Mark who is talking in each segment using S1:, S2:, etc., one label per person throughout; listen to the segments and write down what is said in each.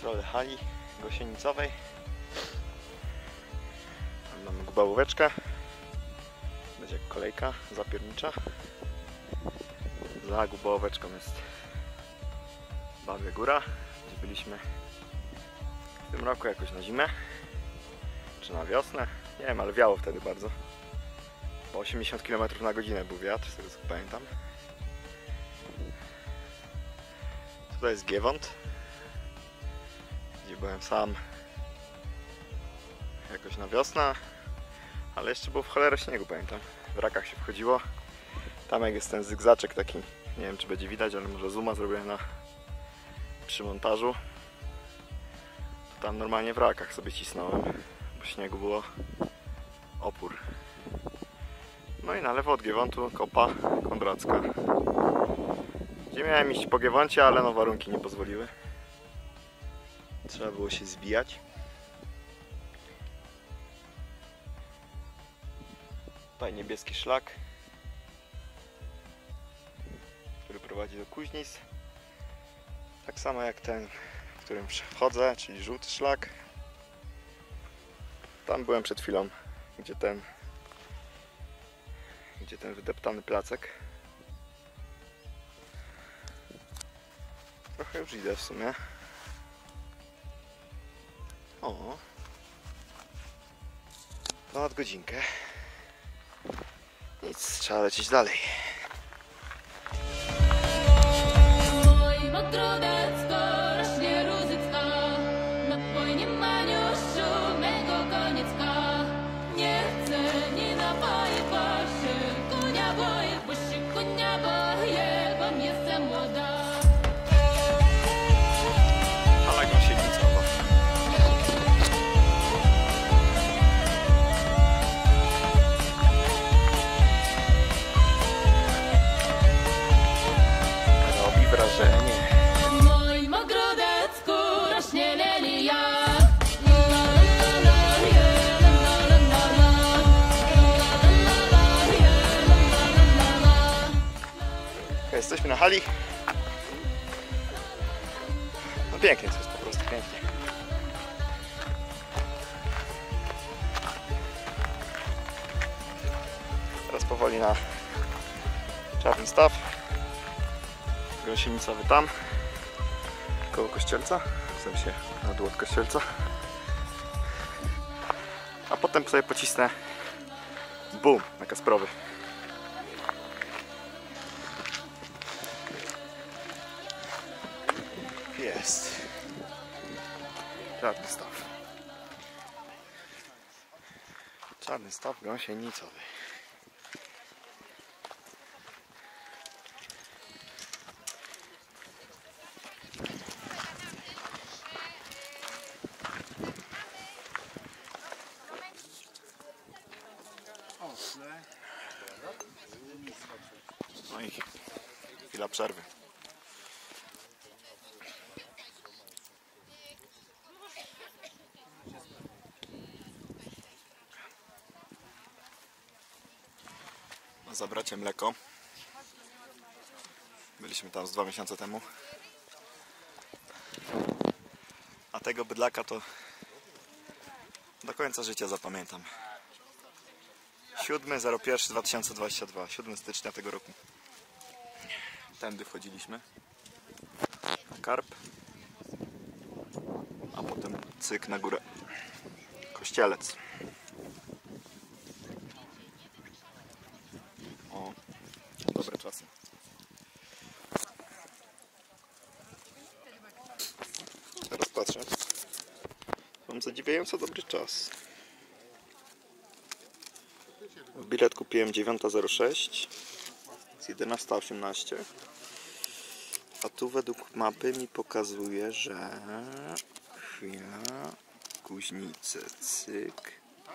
S1: środek hali gąsienicowej. Tam mamy gubałóweczkę. Będzie jak kolejka zapiernicza. Za gubałóweczką jest Babia Góra, gdzie byliśmy w tym roku jakoś na zimę. Czy na wiosnę? Nie wiem, ale wiało wtedy bardzo. Po 80 km/h był wiatr, z tego co pamiętam. Tutaj jest Giewont, gdzie byłem sam jakoś na wiosnę, ale jeszcze było w cholerę śniegu, pamiętam. W Rakach się wchodziło. Tam jak jest ten zygzaczek taki, nie wiem czy będzie widać, ale może zooma zrobiłem przy montażu. To tam normalnie w Rakach sobie cisnąłem, bo śniegu było opór. No i na lewo od Giewontu kopa Kondracka, gdzie miałem iść po Giewoncie, ale no warunki nie pozwoliły. Trzeba było się zbijać. Tutaj niebieski szlak, który prowadzi do Kuźnic. Tak samo jak ten, w którym wchodzę, czyli żółty szlak. Tam byłem przed chwilą, gdzie ten wydeptany placek. Trochę już idę w sumie. O, ponad godzinkę. Nic, trzeba lecieć dalej. Jesteśmy na hali. No pięknie, to jest po prostu pięknie. Teraz powoli na Czarny Staw. Gąsienicowy tam, koło Kościelca, w sensie na dół od Kościelca. A potem sobie pocisnę boom na Kasprowy. Jest Czarny Staw. Czarny Staw gąsienicowy. No i chwila przerwy. Zabracie mleko. Byliśmy tam z 2 miesiące temu. A tego bydlaka to do końca życia zapamiętam. 7.01.2022, 7 stycznia tego roku. Tędy wchodziliśmy na karp, a potem cyk na górę. Kościelec. O, dobre czasy. Teraz patrzę. Mam zadziwiająco dobry czas. Bilet kupiłem 9:06, z 11:18. A tu według mapy mi pokazuje, że chwila, Kuźnice, cyk,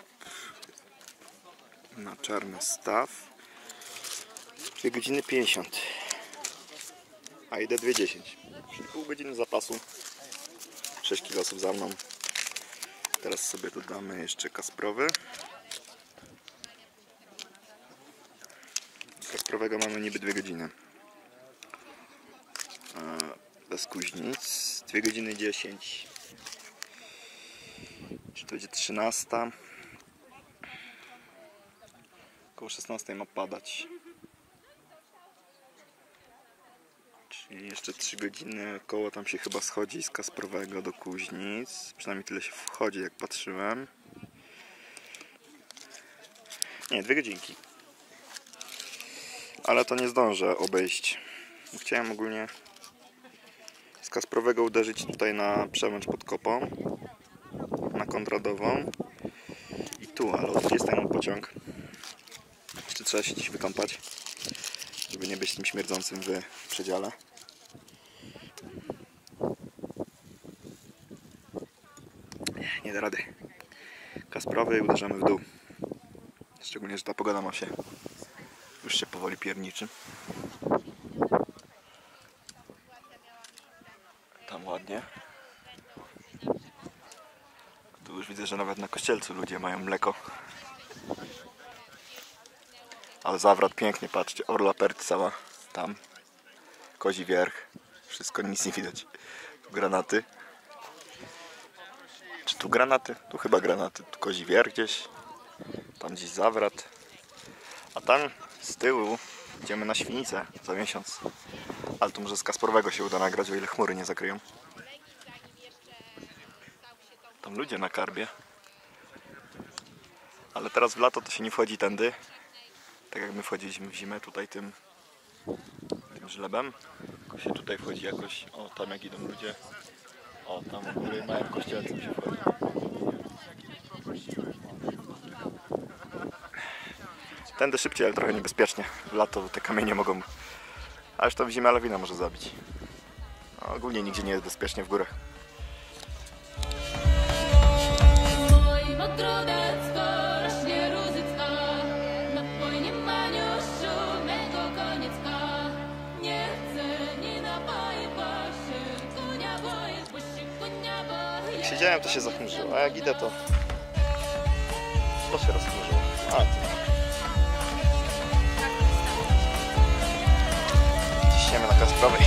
S1: na Czarny Staw, 2 godziny 50, a idę 2:10, czyli pół godziny zapasu, 6 km za mną. Teraz sobie dodamy jeszcze Kasprowy. Kasprowego mamy niby 2 godziny. Bez Kuźnic 2 godziny 10. To będzie 13. Około 16 ma padać. Czyli jeszcze 3 godziny około tam się chyba schodzi z Kasprowego do Kuźnic. Przynajmniej tyle się wchodzi, jak patrzyłem. Nie, 2 godzinki. Ale to nie zdążę obejść. Chciałem ogólnie z Kasprowego uderzyć tutaj na Przemęcz pod Kopą, na Konradową i tu, ale o 20 mam pociąg. Jeszcze trzeba się dziś wykąpać, żeby nie być tym śmierdzącym w przedziale. Nie da rady. Kasprowy i uderzamy w dół. Szczególnie, że ta pogoda ma się już się powoli pierniczy. Tam ładnie. Tu już widzę, że nawet na Kościelcu ludzie mają mleko. Ale zawrat pięknie, patrzcie. Orla Pert cała tam. Kozi Wierch. Wszystko, nic nie widać. Tu granaty. Czy tu granaty? Tu chyba granaty. Tu Kozi Wierch gdzieś. Tam gdzieś zawrat. A tam z tyłu idziemy na Świnicę za miesiąc. Ale tu może z Kasprowego się uda nagrać, o ile chmury nie zakryją. Tam ludzie na karbie. Ale teraz w lato to się nie wchodzi tędy. Tak jak my wchodziliśmy w zimę tutaj tym żlebem. Tylko się tutaj wchodzi jakoś. O, tam jak idą ludzie. O, tam u góry mają Kościelcem się wchodzi. Tędy szybciej, ale trochę niebezpiecznie. W lato te kamienie mogą... A już to w zimę lawina może zabić. No, ogólnie nigdzie nie jest bezpiecznie w górach. Jak siedziałem, to się zachmurzyło, a jak idę, to się rozchmurzyło. A, to... Ciśniemy na Kasprowej.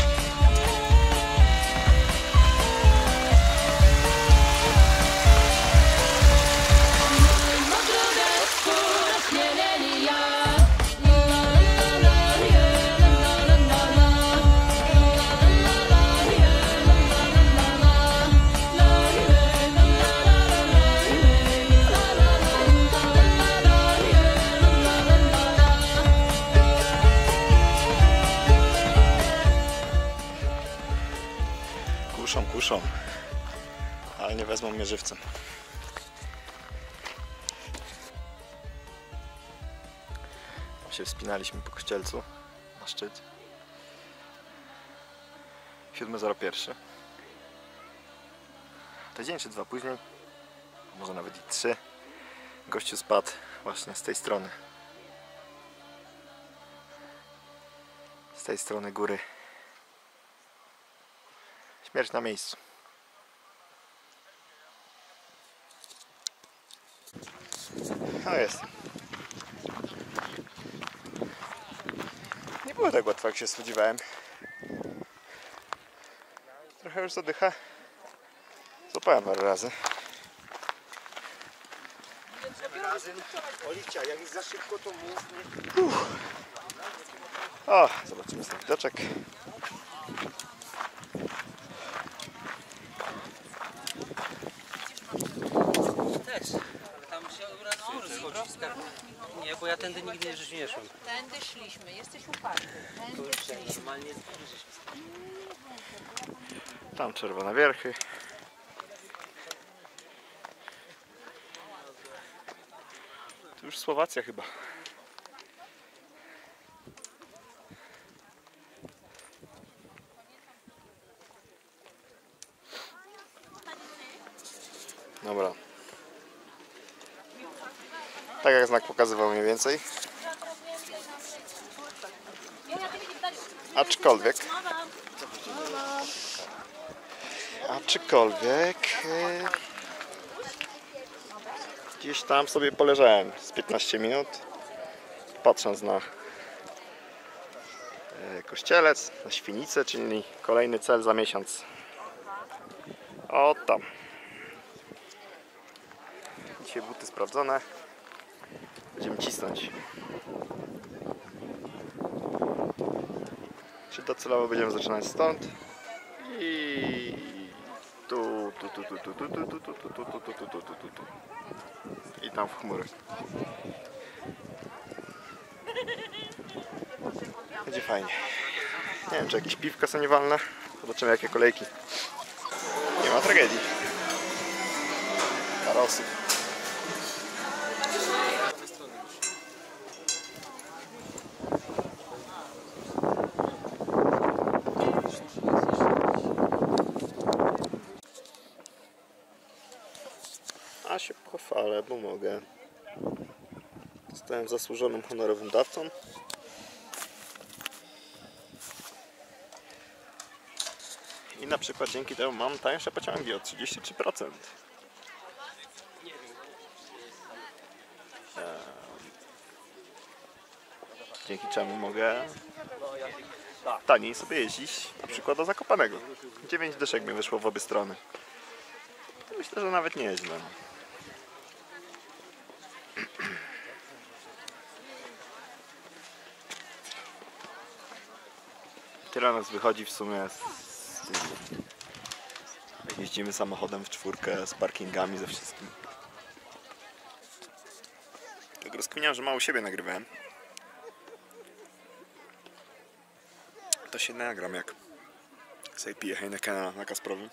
S1: Kuszą, ale nie wezmą mnie żywcem. Tam się wspinaliśmy po Kościelcu na szczyt. 7:01. Tydzień czy 2 później, może nawet i 3, gościu spadł właśnie z tej strony. Z tej strony góry. Śmierć na miejscu. No jest. Nie było tak łatwo, jak się spodziewałem. Trochę już zadycha. Złapałem parę razy.
S2: Oliwcia, jak jest za szybko, to mów nie.
S1: O, zobaczymy sobie widoczek.
S2: Też, ale tam się nie, bo ja tędy nigdy nie szłem.
S3: Tędy szliśmy, jesteś uparty. Tędy szliśmy.
S2: Normalnie
S1: Tam Czerwone Wierchy. Tu już Słowacja chyba. Dobra. Tak jak znak pokazywał mniej więcej. Aczkolwiek gdzieś tam sobie poleżałem z 15 minut, patrząc na Kościelec, na Świnicę, czyli kolejny cel za miesiąc. O tam. Dzisiaj buty sprawdzone. Będziemy cisnąć. Czy docelowo będziemy zaczynać stąd? I tu. I tam w chmury. Będzie fajnie. Nie wiem, czy jakieś piwka są niewalne. Zobaczymy, jakie kolejki. Nie ma tragedii. Parę osób. A się pochwalę, bo mogę. Zostałem zasłużonym honorowym dawcą. I na przykład dzięki temu mam tańsze pociągi o 33%. Dzięki czemu mogę taniej sobie jeździć, na przykład do Zakopanego. 9 dyszek mi wyszło w obie strony. Myślę, że nawet nie jest źle. Tyle nas wychodzi w sumie jak jeździmy samochodem w czwórkę z parkingami, ze wszystkim. Tak rozkminiam, że mało siebie nagrywałem. To się nagram, jak sobie piję Heinekena na Kasprowym.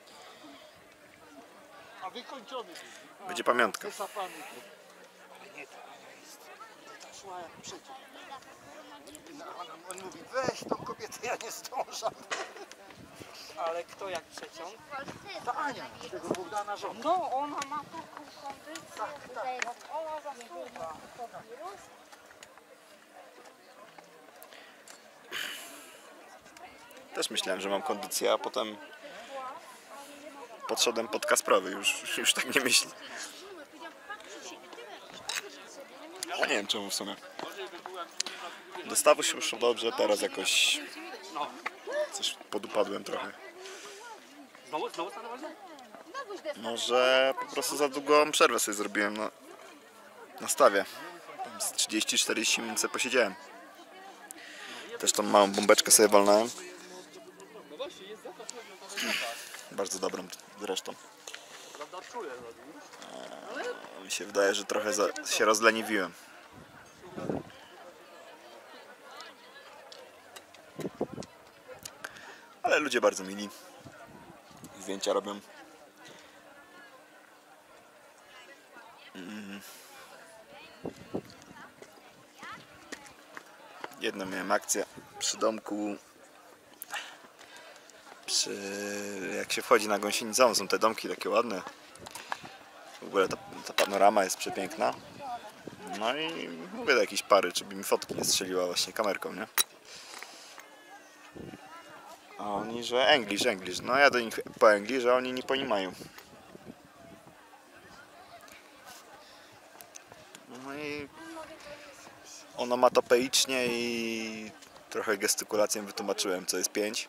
S4: A wykończony.
S1: Będzie pamiątka.
S4: Wysapany. Ale nie, to jest. Ta szła jak przeciw. No, on mówi, weź tą kobietę, ja nie zdążam.
S2: Ale kto jak przeciąg?
S4: Ta Ania, z tego Bogdana żona.
S3: No, ona ma taką kondycję.
S2: Ona zasługa.
S1: Też myślałem, że mam kondycję, a potem podszedłem pod Kasprowy. Już tak nie myśli. Ja nie wiem czemu w sumie. Dostawy się szło dobrze, teraz jakoś coś podupadłem trochę.
S2: Znowu stanę wolno?
S1: Może po prostu za długą przerwę sobie zrobiłem na stawie. Tam z 30-40 minut sobie posiedziałem. Też tą małą bombeczkę sobie walnąłem. Bardzo dobrą zresztą. Mi się wydaje, że trochę się rozleniwiłem. Ale ludzie bardzo mili. Zdjęcia robią. Jedną miałem akcję przy domku. Jak się wchodzi na Gąsienicową, są te domki takie ładne. W ogóle ta panorama jest przepiękna. No i mówię do jakiejś pary, czy by mi fotki nie strzeliła właśnie kamerką, nie? A oni, że English. No ja do nich po English, a oni nie ponimają. No i onomatopeicznie i trochę gestykulacją wytłumaczyłem, co jest 5.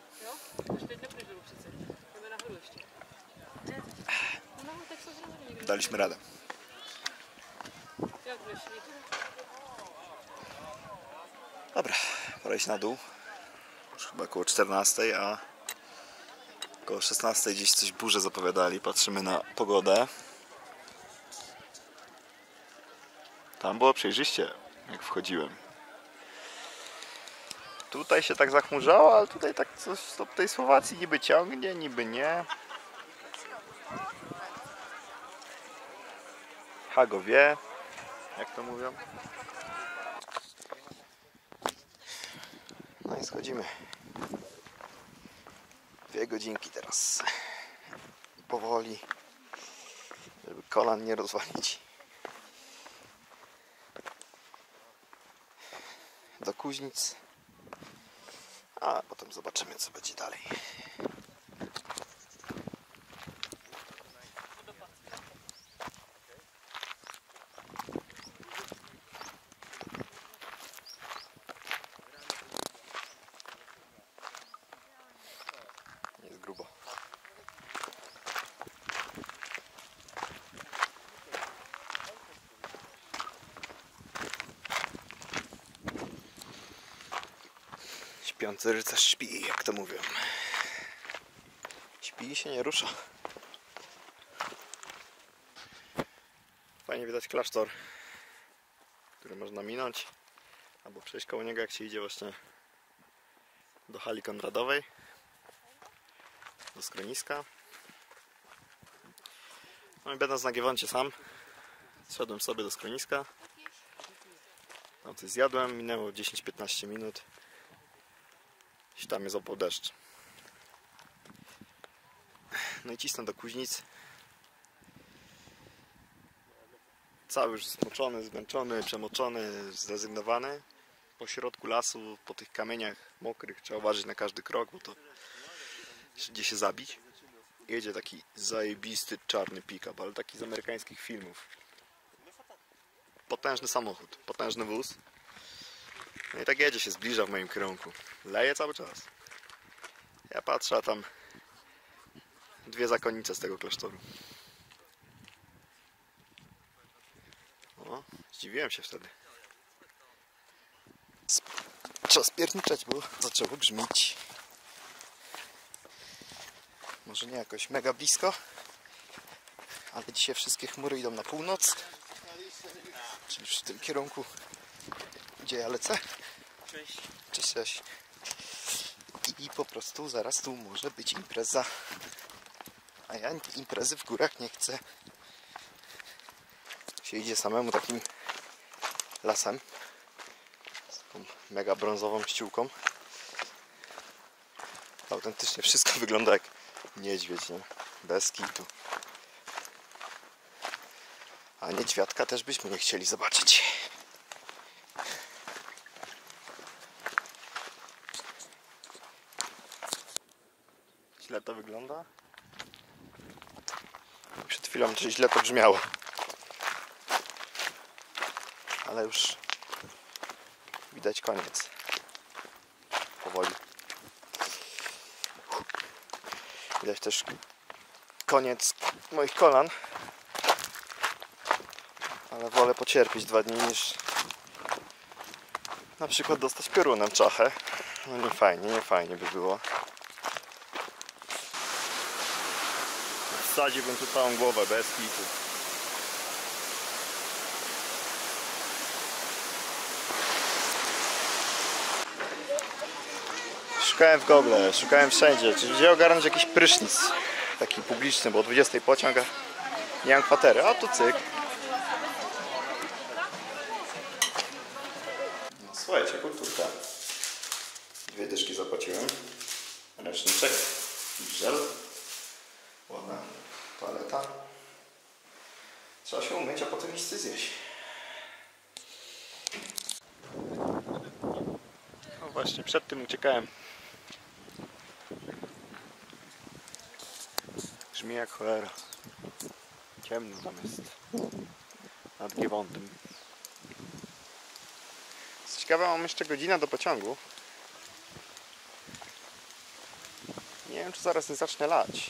S1: Daliśmy radę. Dobra, pora iść na dół. Już chyba około 14, a około 16 gdzieś coś burzę zapowiadali. Patrzymy na pogodę. Tam było przejrzyście, jak wchodziłem. Tutaj się tak zachmurzało, ale tutaj tak coś od tej Słowacji niby ciągnie, niby nie. Hago wie, jak to mówią. No i schodzimy. 2 godzinki teraz. Powoli, żeby kolan nie rozwalić. Do Kuźnic. A potem zobaczymy, co będzie dalej. Jest grubo. Śpiący rycerz śpi, jak to mówią. Śpi i się nie rusza. Fajnie widać klasztor, który można minąć albo przejść koło niego, jak się idzie właśnie do hali konradowej, do schroniska. No i będąc na Giewoncie sam, zszedłem sobie do schroniska. Tam coś zjadłem, minęło 10-15 minut i tam mnie złapał deszcz. No i cisnę do Kuźnic. Cały już zmoczony, zmęczony, przemoczony, zrezygnowany. Po środku lasu, po tych kamieniach mokrych trzeba uważać na każdy krok, bo to gdzie się zabić. Jedzie taki zajebisty czarny pick-up, ale taki z amerykańskich filmów. Potężny samochód, potężny wóz. No i tak jedzie, się zbliża w moim kierunku. Leje cały czas. Ja patrzę, a tam dwie zakonnice z tego klasztoru. O, zdziwiłem się wtedy. Trzeba spierniczać, bo zaczęło grzmić. Może nie jakoś mega blisko, ale dzisiaj wszystkie chmury idą na północ. Czyli w tym kierunku, gdzie ja lecę.
S2: Cześć.
S1: Cześć, cześć. I po prostu zaraz tu może być impreza. A ja imprezy w górach nie chcę. Się idzie samemu takim lasem. Z taką mega brązową ściółką. Autentycznie wszystko wygląda jak niedźwiedź, nie? Bez kitu. A niedźwiadka też byśmy nie chcieli zobaczyć. Źle to wygląda. Przed chwilą źle to brzmiało. Ale już widać koniec. Powoli. Widać też koniec moich kolan. Ale wolę pocierpieć 2 dni niż na przykład dostać piorunem czachę. No nie fajnie by było. Wsadziłbym tu całą głowę bez kitu. Szukałem w Google, szukałem wszędzie, czy gdzie ogarnąć jakiś prysznic taki publiczny, bo o 20 pociąg, a nie mam kwatery, a tu cyk. No słuchajcie, kulturka. 2 dyszki zapłaciłem. Ręczniczek, żel, ładna toaleta. Trzeba się umyć, a potem iść zjeść. No właśnie, przed tym uciekałem. Brzmi jak cholera. Ciemno tam jest. Nad Giewontem. Co ciekawe, mam jeszcze godzinę do pociągu. Nie wiem, czy zaraz nie zacznę lać.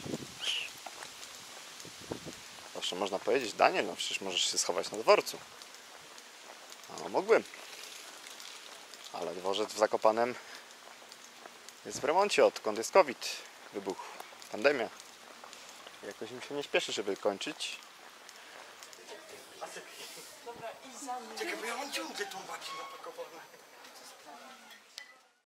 S1: Zawsze można powiedzieć, Daniel, no przecież możesz się schować na dworcu. No, mógłbym. Ale dworzec w Zakopanem jest w remoncie, odkąd jest COVID. Wybuch, pandemia. Jakoś mi się nie śpieszy, żeby kończyć.
S4: Czekaj, bo ja mam ciągle tą babcię napakowaną.